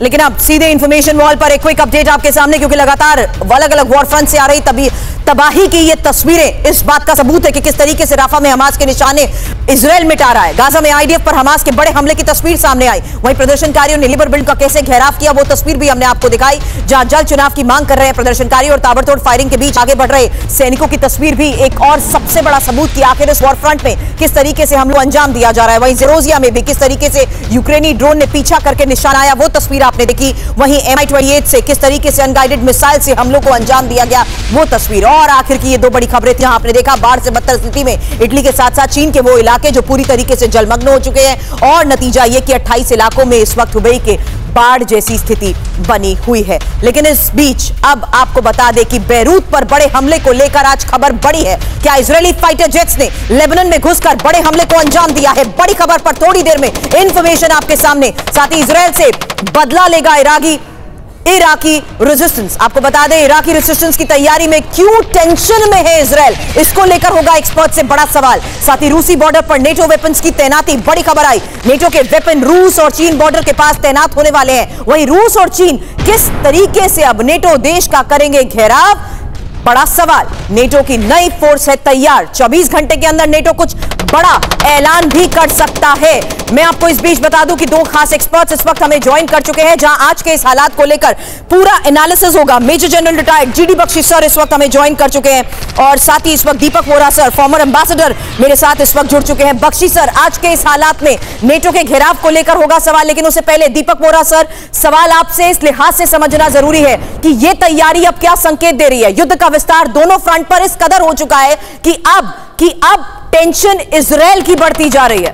लेकिन अब सीधे इंफॉर्मेशन वॉल पर एक क्विक अपडेट आपके सामने, क्योंकि लगातार अलग अलग वॉर फ्रंट से आ रही तबाही की ये तस्वीरें इस बात का सबूत है कि किस तरीके से राफा में हमास के निशाने इजराइल मिटा रहा है। गाजा में आईडीएफ पर हमास के बड़े हमले की तस्वीर सामने आई। वहीं प्रदर्शनकारियों ने लिबर बिल्ड का कैसे घेराव किया वो तस्वीर भी हमने आपको दिखाई, जहां जल्द चुनाव की मांग कर रहे हैं प्रदर्शनकारी और ताबड़तोड़ फायरिंग के बीच आगे बढ़ रहे सैनिकों की तस्वीर भी एक और सबसे बड़ा सबूत कि आखिर इस वॉर फ्रंट में किस तरीके से हमलों अंजाम दिया जा रहा है। वहीं ज़ेरोजिया में भी किस तरीके से यूक्रेनी ड्रोन ने पीछा करके निशाना आया वो तस्वीर आपने देखी। वहीं MI-28 से किस तरीके से अनगाइडेड मिसाइल से हमलों को अंजाम दिया गया वो तस्वीर। और आखिर की ये दो बड़ी खबरें थी। आपने देखा बाढ़ से बदतर स्थिति में इटली के साथ साथ चीन के वो इलाके जो पूरी तरीके से जलमग्न हो चुके हैं, और नतीजा ये कि 28 इलाकों में इस वक्त हुबई के बाढ़ जैसी स्थिति बनी हुई है। लेकिन इस बीच अब आपको बता दें कि बेरूत पर बड़े हमले को लेकर आज खबर बड़ी है। क्या इजरायली फाइटर जेट्स ने लेबनान में घुसकर बड़े हमले को अंजाम दिया है? बड़ी खबर पर थोड़ी देर में इंफॉर्मेशन आपके सामने। साथ ही इजरायल से बदला लेगा इराकी रेजिस्टेंस। आपको बता दें इराकी रेजिस्टेंस की तैयारी में क्यों टेंशन में है इजरायल, इसको लेकर होगा एक्सपर्ट से बड़ा सवाल। साथ ही रूसी बॉर्डर पर नेटो वेपन्स की तैनाती, बड़ी खबर आई। नेटो के वेपन रूस और चीन बॉर्डर के पास तैनात होने वाले हैं। वहीं रूस और चीन किस तरीके से अब नेटो देश का करेंगे घेराव, बड़ा सवाल। नेटो की नई फोर्स है तैयार, 24 घंटे के अंदर नेटो कुछ बड़ा ऐलान भी कर सकता है। मैं आपको इस बीच बता दूं कि दो खास एक्सपर्ट्स इस वक्त हमें ज्वाइन कर चुके हैं, जहां आज के इस हालात को लेकर पूरा एनालिसिस होगा। Major general retired GD Bakshi sir इस वक्त हमें ज्वाइन कर चुके हैं, और साथ ही इस वक्त Deepak Vora sir former ambassador मेरे साथ इस वक्त जुड़ चुके हैं। बख्शी सर, आज के इस हालात में नेटो के घेराव को लेकर होगा सवाल, लेकिन उससे पहले दीपक वोरा सर, सवाल आपसे इस लिहाज से समझना जरूरी है कि यह तैयारी अब क्या संकेत दे रही है? युद्ध का विस्तार दोनों फ्रंट पर इस कदर हो चुका है कि अब टेंशन इजराइल की बढ़ती जा रही है।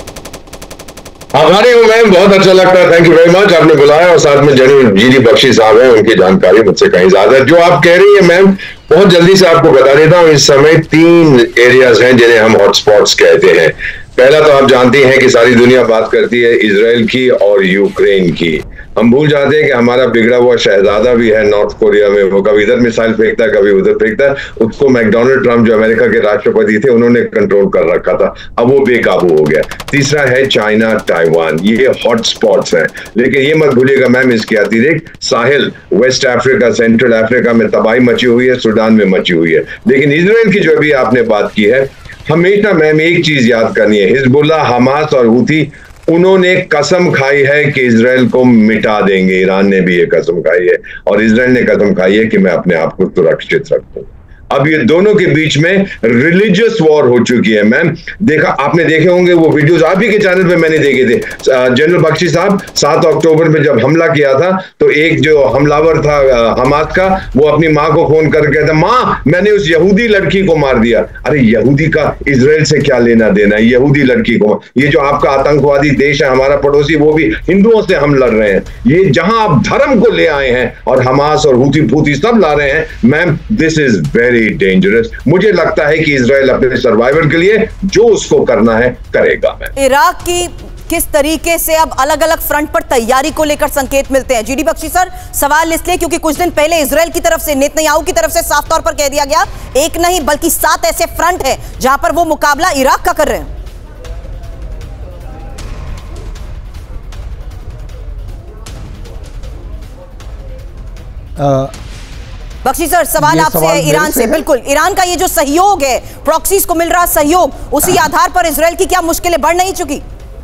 आभारी हूं मैम, बहुत अच्छा लगता है। थैंक यू वेरी मच, आपने बुलाया, और साथ में जनरल GD बख्शी साहब हैं, उनकी जानकारी मुझसे कहीं ज्यादा है। जो आप कह रही है मैम, बहुत जल्दी से आपको बता देता हूं। इस समय 3 एरियाज हैं जिन्हें हम हॉटस्पॉट्स कहते हैं। पहला तो आप जानते हैं कि सारी दुनिया बात करती है इजराइल की और यूक्रेन की। हम भूल जाते हैं कि हमारा बिगड़ा हुआ शहजादा भी है नॉर्थ कोरिया में, वो कभी इधर मिसाइल फेंकता है कभी उधर फेंकता है। उसको मैकडोनाल्ड ट्रंप जो अमेरिका के राष्ट्रपति थे उन्होंने कंट्रोल कर रखा था, अब वो बेकाबू हो गया। तीसरा है चाइना ताइवान, ये हॉट स्पॉट्स हैं। लेकिन ये मत भूलिएगा मैम, इसके अतिरिक्त Sahel, West Africa, Central Africa में तबाही मची हुई है, सूडान में मची हुई है। लेकिन इजराइल की जो अभी आपने बात की है, हमेशा मैम एक चीज याद करनी है, हिजबुल्लाह, हमास और हूथी, उन्होंने कसम खाई है कि इजराइल को मिटा देंगे। ईरान ने भी ये कसम खाई है, और इजराइल ने कसम खाई है कि मैं अपने आप को सुरक्षित रखूं। अब ये दोनों के बीच में रिलीजियस वॉर हो चुकी है मैम। देखा, आपने देखे होंगे वो वीडियोस, आप ही के चैनल पे मैंने देखे थे। जनरल बख्शी साहब, 7 अक्टूबर में जब हमला किया था तो एक जो हमलावर था हमास का, वो अपनी माँ को फोन करके कहता, माँ मैंने उस यहूदी लड़की को मार दिया। अरे यहूदी का इजराइल से क्या लेना देना है? यहूदी लड़की को, ये जो आपका आतंकवादी देश है हमारा पड़ोसी, वो भी हिंदुओं से हम लड़ रहे हैं। ये जहां आप धर्म को ले आए हैं और हमास और हूथी फूथी सब ला रहे हैं ma'am, this is very dangerous. मुझे लगता है कि इजराइल अपने सर्वाइवल के लिए जो उसको करना है करेगा। इराक की किस तरीके से अब अलग अलग फ्रंट पर तैयारी को लेकर संकेत मिलते हैं? GD बख्शी सर, सवाल इसलिए क्योंकि कुछ दिन पहले इजराइल की तरफ से, नेतन्याहू की तरफ से साफ तौर पर कह दिया गया, एक नहीं बल्कि 7 ऐसे फ्रंट हैं जहां पर वो मुकाबला इराक का कर रहे हैं। बख्शी सर, सवाल आपसे है ईरान से। बिल्कुल, ईरान का ये जो सहयोग है, प्रॉक्सीज को मिल रहा सहयोग, उसी आधार पर इजराइल की क्या मुश्किलें बढ़ नहीं चुकी?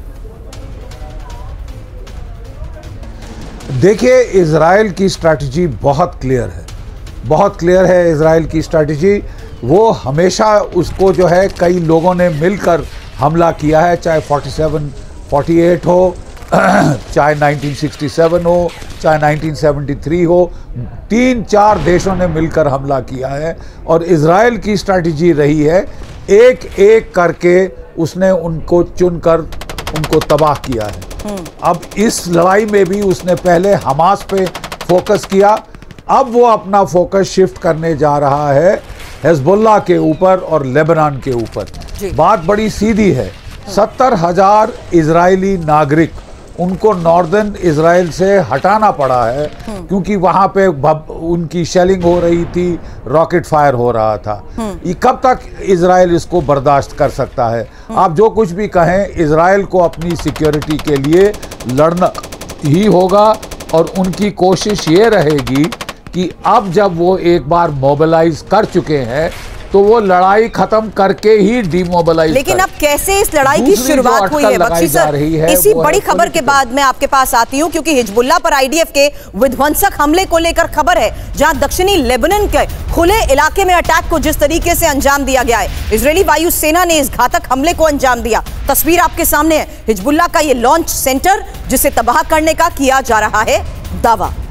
देखिए, इजराइल की स्ट्रैटेजी बहुत क्लियर है, बहुत क्लियर है इजराइल की स्ट्रैटेजी। वो हमेशा उसको जो है कई लोगों ने मिलकर हमला किया है, चाहे 47-48 हो, चाहे 1967 हो, चाहे 1973 हो, 3-4 देशों ने मिलकर हमला किया है। और इजराइल की स्ट्रैटेजी रही है एक एक करके उसने उनको चुनकर उनको तबाह किया है। अब इस लड़ाई में भी उसने पहले हमास पे फोकस किया, अब वो अपना फोकस शिफ्ट करने जा रहा है हिजबुल्लाह के ऊपर और लेबनान के ऊपर। बात बड़ी सीधी है, 70,000 इजरायली नागरिक उनको नॉर्दर्न इजराइल से हटाना पड़ा है, क्योंकि वहाँ पे उनकी शेलिंग हो रही थी, रॉकेट फायर हो रहा था। ये कब तक इजराइल इसको बर्दाश्त कर सकता है? आप जो कुछ भी कहें, इजराइल को अपनी सिक्योरिटी के लिए लड़ना ही होगा, और उनकी कोशिश ये रहेगी कि अब जब वो एक बार मोबिलाइज कर चुके हैं तो वो लड़ाई खत्म करके ही डिमोबिलाइज। लेकिन अब कैसे इस लड़ाई की शुरुआत हुई है बख्शी सर, इसी बड़ी खबर के बाद मैं आपके पास आती हूं, क्योंकि हिजबुल्लाह पर आईडीएफ के विध्वंसक हमले को लेकर खबर है, जहां दक्षिणी लेबनान के खुले इलाके में अटैक को जिस तरीके से अंजाम दिया गया है, इजरायली वायुसेना ने इस घातक हमले को अंजाम दिया। तस्वीर आपके सामने है, हिजबुल्लाह का ये लॉन्च सेंटर जिसे तबाह करने का किया जा रहा है दावा।